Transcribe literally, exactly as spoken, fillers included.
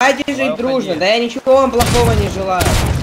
Давайте жить дружно, да я ничего вам плохого не желаю.